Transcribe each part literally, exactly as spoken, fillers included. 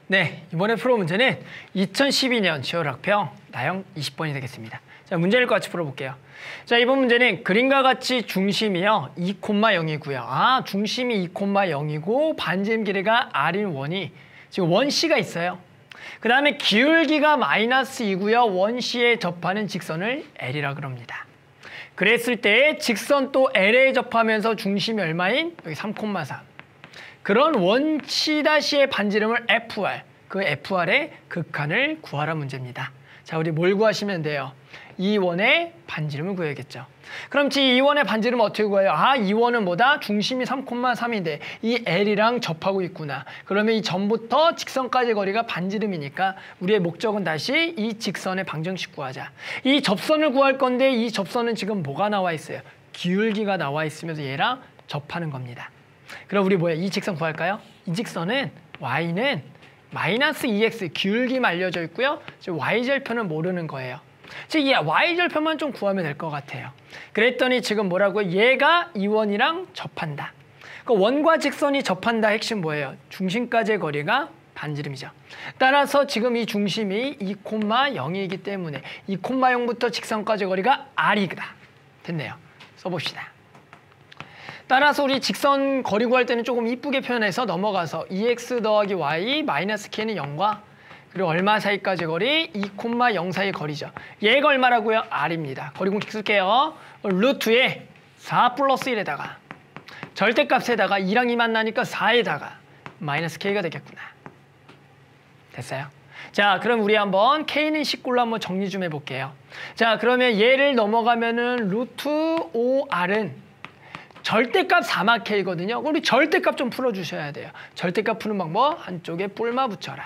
네, 이번에 풀어 문제는 이천십이 년 지월 학평 나형 이십 번이 되겠습니다. 자, 문제를 같이 풀어볼게요. 자, 이번 문제는 그림과 같이 중심이요 이 콤마 영이고요. 아, 중심이 이 콤마 영이고 반지름 길이가 R인 원이 지금 원C가 있어요. 그 다음에 기울기가 마이너스 이고요. 원C에 접하는 직선을 L이라 그럽니다. 그랬을 때 직선 또 L에 접하면서 중심이 얼마인? 여기 삼 콤마 삼. 그런 원C-의 반지름을 에프알, 그 에프알의 극한을 구하라 문제입니다. 자, 우리 뭘 구하시면 돼요? 이 원의 반지름을 구해야겠죠. 그럼 이 원의 반지름 어떻게 구해요? 아, 이 원은 뭐다? 중심이 삼 콤마 삼인데 이 L이랑 접하고 있구나. 그러면 이 점부터 직선까지 거리가 반지름이니까 우리의 목적은 다시 이 직선의 방정식 구하자. 이 접선을 구할 건데 이 접선은 지금 뭐가 나와 있어요? 기울기가 나와 있으면서 얘랑 접하는 겁니다. 그럼 우리 뭐야? 이 직선 구할까요? 이 직선은 y는 마이너스 이 엑스 기울기만 알려져 있고요. y절편은 모르는 거예요. 즉, 이 y절편만 좀 구하면 될 것 같아요. 그랬더니 지금 뭐라고요? 얘가 이 원이랑 접한다. 그 원과 직선이 접한다 핵심 뭐예요? 중심까지의 거리가 반지름이죠. 따라서 지금 이 중심이 이 콤마 영이기 때문에 이 콤마 영부터 직선까지 거리가 R이다. 됐네요. 써봅시다. 따라서 우리 직선 거리 구할 때는 조금 이쁘게 표현해서 넘어가서 이 엑스 더하기 y 마이너스 k는 영과 그리고 얼마 사이까지 거리? 이 콤마 영 사이 거리죠. 얘가 얼마라고요? R입니다. 거리 공식 쓸게요. 루트에 사 플러스 일에다가 절대값에다가 이랑 이 만나니까 사에다가 마이너스 k가 되겠구나. 됐어요? 자, 그럼 우리 한번 k는 십구로 한번 정리 좀 해볼게요. 자, 그러면 얘를 넘어가면은 루트 오 알은 절대값 사마 k거든요. 우리 절대값 좀 풀어주셔야 돼요. 절대값 푸는 방법 한쪽에 뿔마 붙여라.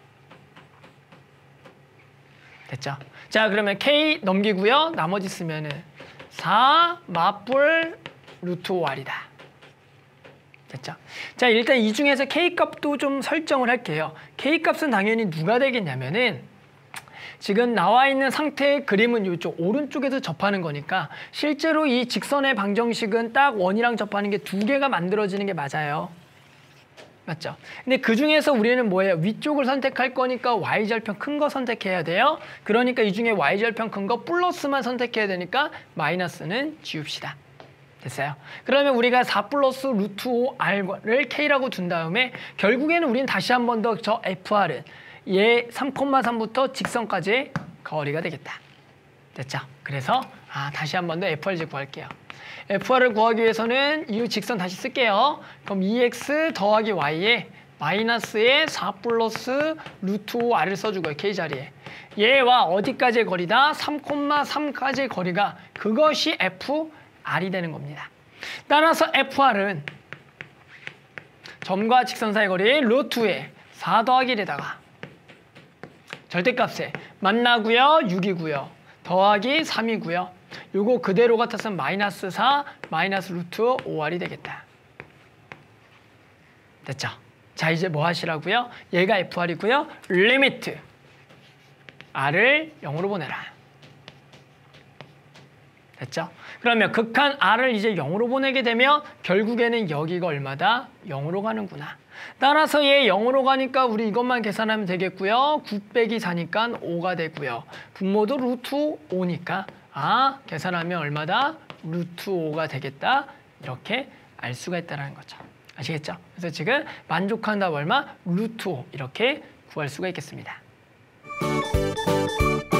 됐죠? 자, 그러면 k 넘기고요. 나머지 쓰면은 사 마뿔 루트 오 알이다. 됐죠? 자, 일단 이 중에서 k값도 좀 설정을 할게요. k값은 당연히 누가 되겠냐면은 지금 나와 있는 상태의 그림은 이쪽 오른쪽에서 접하는 거니까 실제로 이 직선의 방정식은 딱 원이랑 접하는 게 두 개가 만들어지는 게 맞아요. 맞죠? 근데 그 중에서 우리는 뭐예요? 위쪽을 선택할 거니까 y절편 큰 거 선택해야 돼요. 그러니까 이 중에 y절편 큰 거 플러스만 선택해야 되니까 마이너스는 지웁시다. 됐어요? 그러면 우리가 사 플러스 루트 오 알을 k라고 둔 다음에 결국에는 우리는 다시 한 번 더 저 에프알은 얘 삼 콤마 삼부터 직선까지의 거리가 되겠다. 됐죠? 그래서 아, 다시 한 번 더 에프알 구할게요. 에프알을 구하기 위해서는 이 직선 다시 쓸게요. 그럼 이 엑스 더하기 y에 마이너스에 사 플러스 루트 오 알을 써주고요. k자리에. 얘와 어디까지의 거리다? 삼 콤마 삼까지의 거리가 그것이 에프알이 되는 겁니다. 따라서 에프알은 점과 직선 사이 거리 루트에 사 더하기 일에다가 절대값에 만나고요. 육이고요. 더하기 삼이고요. 요거 그대로 같았으면 마이너스 사, 마이너스 루트 오 알이 되겠다. 됐죠? 자, 이제 뭐 하시라고요? 얘가 에프알이고요. 리미트 R을 영으로 보내라. 됐죠? 그러면 극한 R을 이제 영으로 보내게 되면 결국에는 여기가 얼마다? 영으로 가는구나. 따라서 얘 영으로 가니까 우리 이것만 계산하면 되겠고요. 구 빼기 사니까 오가 되고요. 분모도 루트 오니까 아, 계산하면 얼마다? 루트 오가 되겠다. 이렇게 알 수가 있다는 거죠. 아시겠죠? 그래서 지금 만족한 답 얼마? 루트 오 이렇게 구할 수가 있겠습니다.